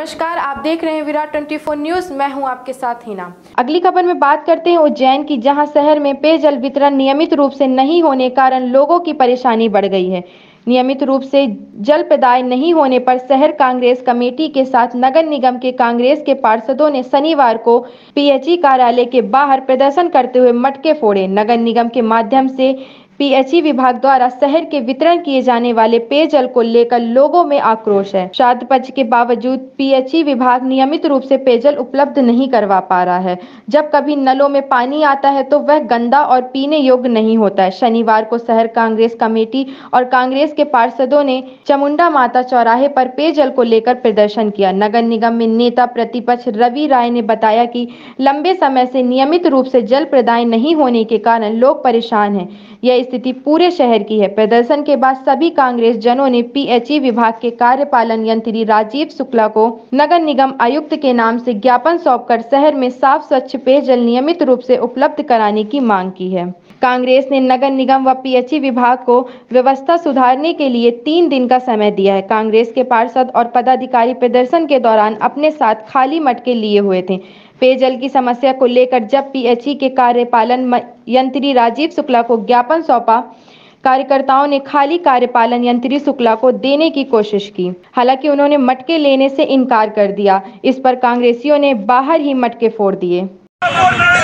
नमस्कार, आप देख रहे हैं विराट 24 न्यूज। मैं हूं आपके साथ हिना। अगली खबर में बात करते हैं उज्जैन की, जहां शहर में पेयजल वितरण नियमित रूप से नहीं होने कारण लोगों की परेशानी बढ़ गई है। नियमित रूप से जल प्रदाय नहीं होने पर शहर कांग्रेस कमेटी के साथ नगर निगम के कांग्रेस के पार्षदों ने शनिवार को पीएचई कार्यालय के बाहर प्रदर्शन करते हुए मटके फोड़े। नगर निगम के माध्यम से पीएचई विभाग द्वारा शहर के वितरण किए जाने वाले पेयजल को लेकर लोगों में आक्रोश है। श्राद्ध पक्ष के बावजूद पीएचई विभाग नियमित रूप से पेयजल उपलब्ध नहीं करवा पा रहा है। जब कभी नलों में पानी आता है तो वह गंदा और पीने योग्य नहीं होता है। शनिवार को शहर कांग्रेस कमेटी और कांग्रेस के पार्षदों ने चामुंडा माता चौराहे पर पेयजल को लेकर प्रदर्शन किया। नगर निगम में नेता प्रतिपक्ष रवि राय ने बताया कि लंबे समय से नियमित रूप से जल प्रदाय नहीं होने के कारण लोग परेशान हैं। यह स्थिति पूरे शहर की है। प्रदर्शन के बाद सभी कांग्रेस जनों ने पीएचई विभाग के कार्यपालन यंत्री राजीव शुक्ला को नगर निगम आयुक्त के नाम से ज्ञापन सौंपकर शहर में साफ स्वच्छ पेयजल नियमित रूप से उपलब्ध कराने की मांग की है। कांग्रेस ने नगर निगम व पीएचई विभाग को व्यवस्था सुधारने के लिए 3 दिन का समय दिया है। कांग्रेस के पार्षद और पदाधिकारी प्रदर्शन के दौरान अपने साथ खाली मटके लिए हुए थे। पेयजल की समस्या को लेकर जब पीएचई के कार्यपालन यंत्री राजीव शुक्ला को ज्ञापन सौंपा, कार्यकर्ताओं ने खाली कार्यपालन यंत्री शुक्ला को देने की कोशिश की। हालांकि उन्होंने मटके लेने से इनकार कर दिया। इस पर कांग्रेसियों ने बाहर ही मटके फोड़ दिए।